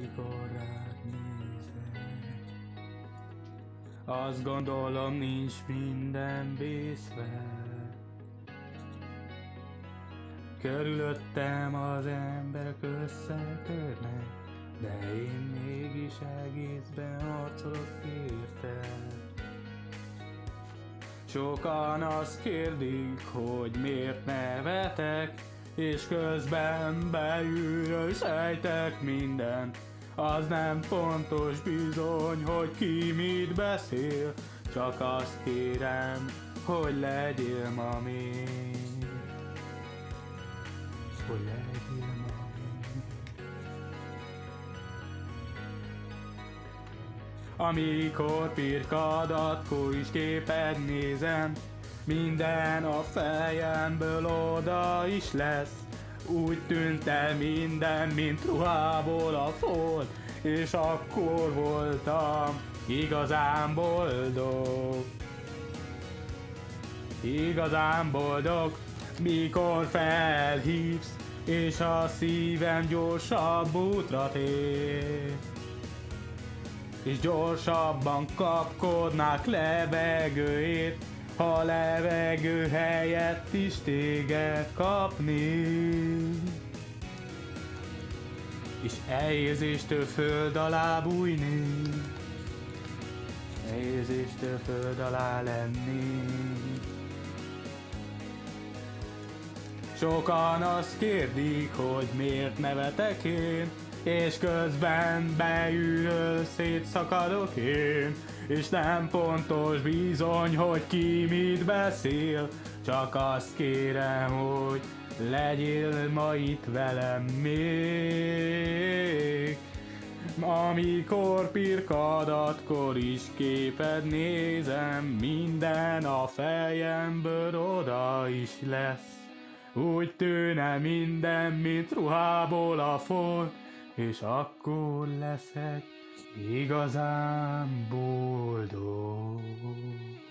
amikor rád nézek. Azt gondolom, nincs minden vészve. Körülöttem az emberek összetörnek, de én mégis egészben harcolok érted. Sokan azt kérdik, hogy miért nevetek, és közben belülről sejtek mindent. Az nem fontos bizony, hogy ki mit beszél, csak azt kérem, hogy legyél ma még. Hogy legyél ma még. Amikor pirkadatkor is képed nézem, minden a fejemből oda is lesz. Úgy tűnt el minden, mint ruhából a folt, és akkor voltam igazán boldog. Igazán boldog, mikor felhívsz, és a szívem gyorsabb útra tér. És gyorsabban kapkodnák levegőért, ha levegő helyett is téged kapni. És érzéstől föld alá bújni, érzéstől föld alá lenni. Sokan azt kérdik, hogy miért nevetek én, és közben beülről szétszakadok én. És nem pontos bizony, hogy ki mit beszél, csak azt kérem, hogy legyél ma itt velem még. Amikor pirkadatkor is képed nézem, minden a fejemből oda is lesz. Úgy tűne minden, mint ruhából a folt, és akkor leszek igazán boldog.